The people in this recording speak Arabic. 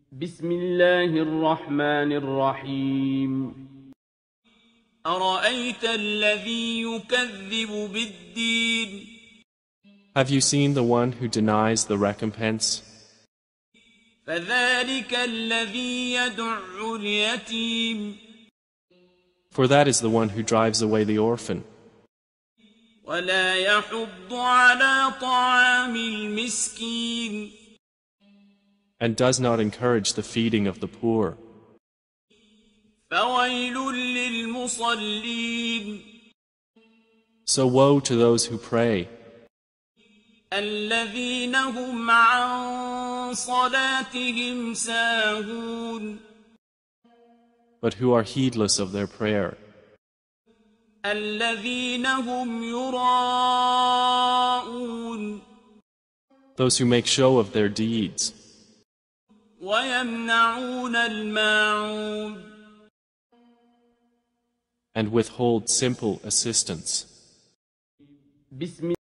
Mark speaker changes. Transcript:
Speaker 1: بسم الله الرحمن الرحيم
Speaker 2: أرأيت الذي يكذب بالدين
Speaker 3: Have you seen the one who denies the recompense?
Speaker 2: فذلك الذي يدع اليتيم
Speaker 3: For that is the one who drives away the orphan,
Speaker 2: ولا يحض على طعام المسكين
Speaker 3: and does not encourage the feeding of the poor.
Speaker 2: فويل للمصلين
Speaker 3: So woe to those who pray,
Speaker 2: الذين هم عن صلاتهم ساهون
Speaker 3: but who are heedless of their prayer,
Speaker 2: الذين هم يراءون
Speaker 3: those who make show of their deeds,
Speaker 2: ويمنعون الماعون
Speaker 3: and withhold simple assistance.
Speaker 1: بسم